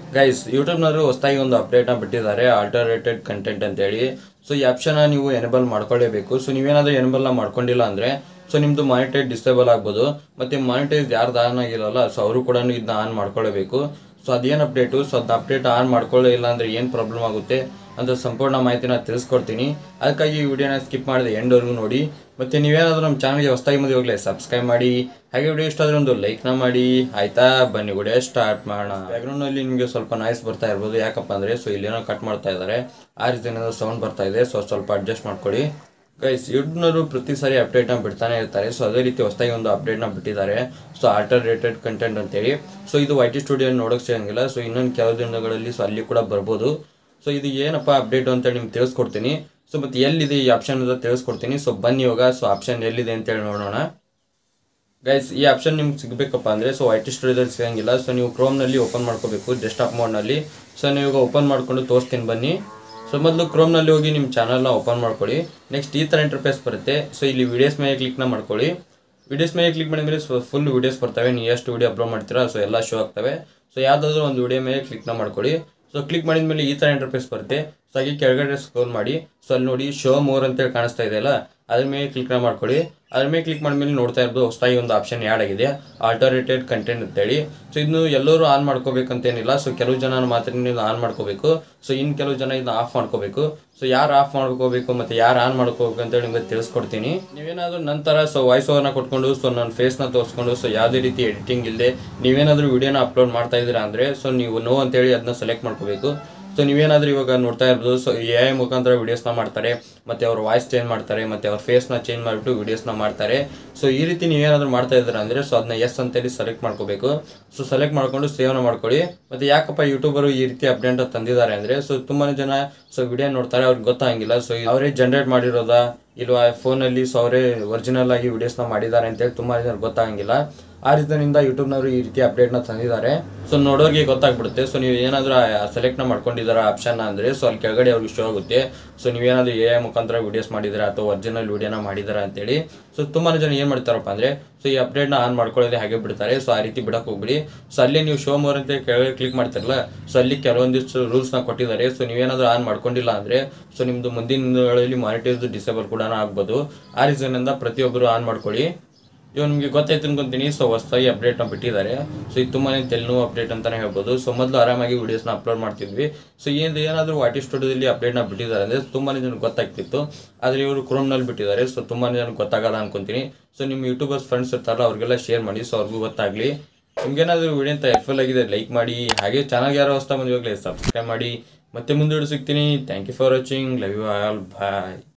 Guys ಯೂಟ್ಯೂಬ್ನವರು ಹೊಸದಾಗಿ ಒಂದು ಅಪ್ಡೇಟ್ನ ಬಿಟ್ಟಿದ್ದಾರೆ ಆಲ್ಟರ್ನೇಟೆಡ್ ಕಂಟೆಂಟ್ ಅಂತೇಳಿ. ಸೊ ಈ ಆಪ್ಷನ್ನ ನೀವು ಎನೇಬಲ್ ಮಾಡ್ಕೊಳ್ಳೇಬೇಕು. ಸೊ ನೀವೇನಾದರೂ ಎನೇಬಲ್ನ ಮಾಡ್ಕೊಂಡಿಲ್ಲ ಅಂದರೆ ಸೊ ನಿಮ್ಮದು ಮಾನಿಟೈಸ್ ಡಿಸೇಬಲ್ ಆಗ್ಬೋದು. ಮತ್ತು ಮಾನಿಟೈಸ್ ಯಾರ್ದು ಆನ್ ಆಗಿರೋಲ್ಲ ಸೊ ಅವರು ಕೂಡ ಇದನ್ನ ಆನ್ ಮಾಡ್ಕೊಳ್ಳೇಬೇಕು. ಸೊ ಅದೇನು ಅಪ್ಡೇಟು, ಸೊ ಅದನ್ನ ಅಪ್ಡೇಟ್ ಆನ್ ಮಾಡ್ಕೊಳ್ಳೇ ಇಲ್ಲ ಅಂದರೆ ಏನು ಪ್ರಾಬ್ಲಮ್ ಆಗುತ್ತೆ ಅಂತ ಸಂಪೂರ್ಣ ಮಾಹಿತಿನ ತಿಳಿಸ್ಕೊಡ್ತೀನಿ. ಅದಕ್ಕಾಗಿ ಈ ವಿಡಿಯೋನ ಸ್ಕಿಪ್ ಮಾಡಿದೆ ಎಂಡ್ವರೆಗೂ ನೋಡಿ. ಮತ್ತು ನೀವೇನಾದರೂ ನಮ್ಮ ಚಾನಲ್ಗೆ ಹೊಸದಾಗಿ ಹೋಗಲೇ ಸಬ್ಸ್ಕ್ರೈಬ್ ಮಾಡಿ, ಹಾಗೆ ವಿಡಿಯೋ ಇಷ್ಟ ಆದರೆ ಒಂದು ಲೈಕ್ನ ಮಾಡಿ ಆಯಿತಾ. ಬನ್ನಿ ವಿಡಿಯೋ ಸ್ಟಾರ್ಟ್ ಮಾಡೋಣ. ಬ್ಯಾಕ್ಗ್ರೌಂಡಲ್ಲಿ ನಿಮಗೆ ಸ್ವಲ್ಪ ನಾಯ್ಸ್ ಬರ್ತಾ ಇರ್ಬೋದು, ಯಾಕಪ್ಪ ಅಂದರೆ ಸೊ ಇಲ್ಲೇನೋ ಕಟ್ ಮಾಡ್ತಾ ಇದ್ದಾರೆ, ಆ ರೀತಿಯಿಂದ ಸೌಂಡ್ ಬರ್ತಾ ಇದೆ. ಸೊ ಸ್ವಲ್ಪ ಅಡ್ಜಸ್ಟ್ ಮಾಡ್ಕೊಳ್ಳಿ ಗೈಸ್. ಯೂಟ್ಯೂಬ್ನವರು ಪ್ರತಿ ಸಾರಿ ಅಪ್ಡೇಟ್ನ ಬಿಡ್ತಾನೆ ಇರ್ತಾರೆ. ಸೊ ಅದೇ ರೀತಿ ಹೊಸದಾಗಿ ಒಂದು ಅಪ್ಡೇಟ್ನ ಬಿಟ್ಟಿದ್ದಾರೆ, ಸೊ ಆಲ್ಟರ್ನೇಟೆಡ್ ಕಂಟೆಂಟ್ ಅಂತೇಳಿ. ಸೊ ಇದು YT ಸ್ಟುಡಿಯೋ ನೋಡೋಕೆ ಸಿಗಂಗಿಲ್ಲ. ಸೊ ಇನ್ನೊಂದು ಕೆಲವು ದಿನಗಳಲ್ಲಿ ಸೊ ಅಲ್ಲಿ ಕೂಡ ಬರ್ಬೋದು. ಸೊ ಇದು ಏನಪ್ಪ ಅಪ್ಡೇಟು ಅಂತೇಳಿ ನಿಮ್ಗೆ ತಿಳಿಸ್ಕೊಡ್ತೀನಿ. ಸೊ ಮತ್ತು ಎಲ್ಲಿದೆ ಈ ಆಪ್ಷನ್ ಅಂತ ತಿಳಿಸ್ಕೊಡ್ತೀನಿ. ಸೊ ಬನ್ನಿ ಇವಾಗ ಸೊ ಆಪ್ಷನ್ ಎಲ್ಲಿದೆ ಅಂತೇಳಿ ನೋಡೋಣ ಗೈಸ್. ಈ ಆಪ್ಷನ್ ನಿಮ್ಗೆ ಸಿಗಬೇಕಪ್ಪ ಅಂದರೆ ಸೊ YT ಸ್ಟುಡಿಯೋದಲ್ಲಿ ಸಿಗಂಗಿಲ್ಲ. ಸೊ ನೀವು ಕ್ರೋಮ್ನಲ್ಲಿ ಓಪನ್ ಮಾಡ್ಕೋಬೇಕು ಡೆಸ್ಕ್ಟಾಪ್ ಮೋಡ್ನಲ್ಲಿ. ಸೊ ನೀವು ಇವಾಗ ಓಪನ್ ಮಾಡ್ಕೊಂಡು ತೋರಿಸ್ತೀನಿ ಬನ್ನಿ. ಸೊ ಮೊದಲು ಕ್ರೋಮ್ನಲ್ಲಿ ಹೋಗಿ ನಿಮ್ಮ ಚಾನಲ್ನ ಓಪನ್ ಮಾಡ್ಕೊಳ್ಳಿ. ನೆಕ್ಸ್ಟ್ ಈ ಥರ ಇಂಟರ್ಫೇಸ್ ಬರುತ್ತೆ. ಸೊ ಇಲ್ಲಿ ವಿಡಿಯೋಸ್ ಮೇಲೆ ಕ್ಲಿಕ್ನ ಮಾಡ್ಕೊಳ್ಳಿ. ವಿಡಿಯೋಸ್ ಮೇಲೆ ಕ್ಲಿಕ್ ಮಾಡಿದ್ಮೇಲೆ ಸೊ ಫುಲ್ ವಿಡಿಯೋಸ್ ಬರ್ತವೆ. ನೀವು ಎಷ್ಟು ವಿಡಿಯೋ ಅಪ್ಲೋಡ್ ಮಾಡ್ತೀರಾ ಸೊ ಎಲ್ಲ ಶೋ ಆಗ್ತವೆ. ಸೊ ಯಾವುದಾದ್ರೂ ಒಂದು ವಿಡಿಯೋ ಮೇಲೆ ಕ್ಲಿಕ್ನ ಮಾಡ್ಕೊಳ್ಳಿ. ಸೊ ಕ್ಲಿಕ್ ಮಾಡಿದ್ಮೇಲೆ ಈ ಥರ ಇಂಟರ್ಫೇಸ್ ಬರುತ್ತೆ. ಸೊ ಹಾಗೆ ಕೆಳಗಡೆ ಸ್ಕ್ರೋಲ್ ಮಾಡಿ. ಸೊ ಅಲ್ಲಿ ನೋಡಿ ಶೋ ಮೋರ್ ಅಂತೇಳಿ ಕಾಣಿಸ್ತಾ ಇದೆಯಲ್ಲ, ಅದ್ರ ಮೇಲೆ ಕ್ಲಿಕ್ನ ಮಾಡ್ಕೊಳ್ಳಿ. ಅದ್ರ ಮೇಲೆ ಕ್ಲಿಕ್ ಮಾಡಿದ್ಮೇಲೆ ನೋಡ್ತಾ ಇರ್ಬೋದು ಹೊಸದಾಗಿ ಒಂದು ಆಪ್ಷನ್ ಆ್ಯಡ್ ಆಗಿದೆ, ಆಲ್ಟರ್ನೇಟೆಡ್ ಕಂಟೆಂಟ್ ಅಂತೇಳಿ. ಸೊ ಇದನ್ನು ಎಲ್ಲರೂ ಆನ್ ಮಾಡ್ಕೋಬೇಕಂತೇನಿಲ್ಲ. ಸೊ ಕೆಲವು ಜನ ಮಾತ್ರ ಆನ್ ಮಾಡ್ಕೋಬೇಕು. ಸೊ ಇನ್ನು ಕೆಲವು ಜನ ಇದನ್ನ ಆಫ್ ಮಾಡ್ಕೋಬೇಕು. ಸೊ ಯಾರು ಆಫ್ ಮಾಡ್ಕೋಬೇಕು ಮತ್ತು ಯಾರು ಆನ್ ಮಾಡ್ಕೋಬೇಕು ಅಂತೇಳಿ ನಿಮಗೆ ತಿಳಿಸ್ಕೊಡ್ತೀನಿ. ನೀವೇನಾದರೂ ನಂತರ ಸೊ ವಾಯ್ಸ್ ಓವರ್ನ ಕೊಟ್ಕೊಂಡು ಸೊ ನನ್ನ ಫೇಸ್ನ ತೋರಿಸ್ಕೊಂಡು ಸೊ ಯಾವುದೇ ರೀತಿ ಎಡಿಟಿಂಗ್ ಇಲ್ಲದೆ ನೀವೇನಾದರೂ ವಿಡಿಯೋನ ಅಪ್ಲೋಡ್ ಮಾಡ್ತಾ ಇದ್ದೀರಾ ಅಂದರೆ ಸೊ ನೀವು ನೋ ಅಂತೇಳಿ ಅದನ್ನ ಸೆಲೆಕ್ಟ್ ಮಾಡ್ಕೋಬೇಕು. ಸೊ ನೀವೇನಾದರೂ ಇವಾಗ ನೋಡ್ತಾ ಇರ್ಬೋದು ಸೊ AI ಮುಖಾಂತರ ವೀಡಿಯೋಸ್ನ ಮಾಡ್ತಾರೆ, ಮತ್ತು ಅವ್ರ ವಾಯ್ಸ್ ಚೇಂಜ್ ಮಾಡ್ತಾರೆ, ಮತ್ತು ಅವ್ರ ಫೇಸ್ನ ಚೇಂಜ್ ಮಾಡಿಬಿಟ್ಟು ವೀಡಿಯೋಸ್ನ ಮಾಡ್ತಾರೆ. ಸೊ ಈ ರೀತಿ ನೀವೇನಾದರೂ ಮಾಡ್ತಾ ಇದ್ದೀರಾ ಅಂದರೆ ಸೊ ಅದನ್ನ ಎಸ್ ಅಂತೇಳಿ ಸೆಲೆಕ್ಟ್ ಮಾಡ್ಕೋಬೇಕು. ಸೊ ಸೆಲೆಕ್ಟ್ ಮಾಡ್ಕೊಂಡು ಸೇವ್ನ ಮಾಡ್ಕೊಳ್ಳಿ. ಮತ್ತು ಯಾಕಪ್ಪ ಯೂಟ್ಯೂಬರು ಈ ರೀತಿ ಅಪ್ಡೇಟ್ ತಂದಿದ್ದಾರೆ ಅಂದರೆ ಸೊ ತುಂಬಾ ಜನ ಸೊ ವಿಡಿಯೋ ನೋಡ್ತಾರೆ, ಅವ್ರಿಗೆ ಗೊತ್ತಾಗಿಲ್ಲ ಸೊ ಅವರೇ ಜನ್ರೇಟ್ ಮಾಡಿರೋದಾ ಇಲ್ವಾ ಫೋನಲ್ಲಿ ಸೊ ಅವರೇ ಒರಿಜಿನಲ್ ಆಗಿ ವಿಡಿಯೋಸ್ನ ಮಾಡಿದ್ದಾರೆ ಅಂತೇಳಿ ತುಂಬ ಜನ ಗೊತ್ತಾಗಂಗಿಲ್ಲ. ಆ ರೀತಿಯಿಂದ ಯೂಟ್ಯೂಬ್ನವರು ಈ ರೀತಿ ಅಪ್ಡೇಟ್ನ ತಂದಿದ್ದಾರೆ. ಸೊ ನೋಡೋರಿಗೆ ಗೊತ್ತಾಗ್ಬಿಡುತ್ತೆ. ಸೊ ನೀವು ಏನಾದರೂ ಸೆಲೆಕ್ಟ್ನ ಮಾಡ್ಕೊಂಡಿದ್ದೀರಾ ಆಪ್ಷನ್ನ ಅಂದರೆ ಸೊ ಅಲ್ಲಿ ಕೆಳಗಡೆ ಅವ್ರಿಗೆ ಶೋ ಆಗುತ್ತೆ. ಸೊ ನೀವೇನಾದರೂ AI ಮುಖಾಂತರ ವೀಡಿಯೋಸ್ ಮಾಡಿದ್ದೀರಾ ಅಥವಾ ಒರಿಜಿನಲ್ ವೀಡಿಯೋನ ಮಾಡಿದ್ದೀರಾ ಅಂತೇಳಿ. ಸೊ ತುಂಬಾ ಜನ ಏನು ಮಾಡ್ತಾರಪ್ಪ ಅಂದರೆ ಸೊ ಈ ಅಪ್ಡೇಟ್ನ ಆನ್ ಮಾಡ್ಕೊಳ್ಳೋದೇ ಹಾಗೆ ಬಿಡ್ತಾರೆ. ಸೊ ಆ ರೀತಿ ಬಿಡಕ್ಕೆ ಹೋಗ್ಬಿಡಿ. ಸೊ ಅಲ್ಲಿ ನೀವು ಶೋ ಮೋರ್ ಅಂತ ಕೆಳಗಡೆ ಕ್ಲಿಕ್ ಮಾಡ್ತಾರಲ್ಲ, ಸೊ ಅಲ್ಲಿ ಕೆಲವೊಂದಿಷ್ಟು ರೂಲ್ಸ್ನ ಕೊಟ್ಟಿದ್ದಾರೆ. ಸೊ ನೀವೇನಾದರೂ ಆನ್ ಮಾಡ್ಕೊಂಡಿಲ್ಲ ಅಂದರೆ ಸೊ ನಿಮ್ಮದು ಮುಂದಿನ ದಿನಗಳಲ್ಲಿ ಮಾನಿಟೈಸ್ ಡಿಸೇಬಲ್ ಕೂಡ ಆಗ್ಬೋದು. ಆ ರೀಸನ್ನಿಂದ ಪ್ರತಿಯೊಬ್ಬರು ಆನ್ ಮಾಡ್ಕೊಳ್ಳಿ. ಇವಾಗ ನಿಮಗೆ ಗೊತ್ತಾಯ್ತು ಅನ್ಕೊಂತೀನಿ. ಸೊ ಹೊಸದಾಗಿ ಅಪ್ಡೇಟ್ನ ಬಿಟ್ಟಿದ್ದಾರೆ. ಸೊ ಇದು ತುಂಬಾ ತೆಲುಗು ಅಪ್ಡೇಟ್ ಅಂತಲೇ ಹೇಳ್ಬೋದು. ಸೊ ಮೊದಲು ಆರಾಮಾಗಿ ವೀಡಿಯೋಸ್ನ ಅಪ್ಲೋಡ್ ಮಾಡ್ತಿದ್ವಿ. ಸೊ ಏನಾದರೂ YT ಸ್ಟುಡಿಯೋದಲ್ಲಿ ಅಪ್ಡೇಟ್ನ ಬಿಟ್ಟಿದ್ದಾರೆ ಅಂದರೆ ತುಂಬಾ ಜನಕ್ಕೆ ಗೊತ್ತಾಗ್ತಿತ್ತು. ಆದರೆ ಇವರು ಕ್ರೋಮ್ನಲ್ಲಿ ಬಿಟ್ಟಿದ್ದಾರೆ. ಸೊ ತುಂಬಾ ಜನಕ್ಕೆ ಗೊತ್ತಾಗಲ್ಲ ಅನ್ಕೊಂತೀನಿ. ಸೊ ನಿಮ್ಮ ಯೂಟ್ಯೂಬರ್ಸ್ ಫ್ರೆಂಡ್ಸ್ ಇರ್ತಾರಲ್ಲ ಅವ್ರಿಗೆಲ್ಲ ಶೇರ್ ಮಾಡಿ, ಸೊ ಅವ್ರಿಗೂ ಗೊತ್ತಾಗಲಿ. ನಿಮ್ಗೇನಾದರೂ ವಿಡಿಯೋ ಅಂತ ಹೆಲ್ಪ್ಫುಲ್ ಆಗಿದೆ ಲೈಕ್ ಮಾಡಿ, ಹಾಗೆ ಚಾನಲ್ಗೆ ಯಾರೋ ಹೊಸದಾಗಿ ಬಂದಿವಾಗಲೇ ಸಬ್ಸ್ಕ್ರೈಬ್ ಮಾಡಿ. ಮತ್ತೆ ಮುಂದೆ ಸಿಗ್ತೀನಿ. Thank you for watching. Love you all. Bye.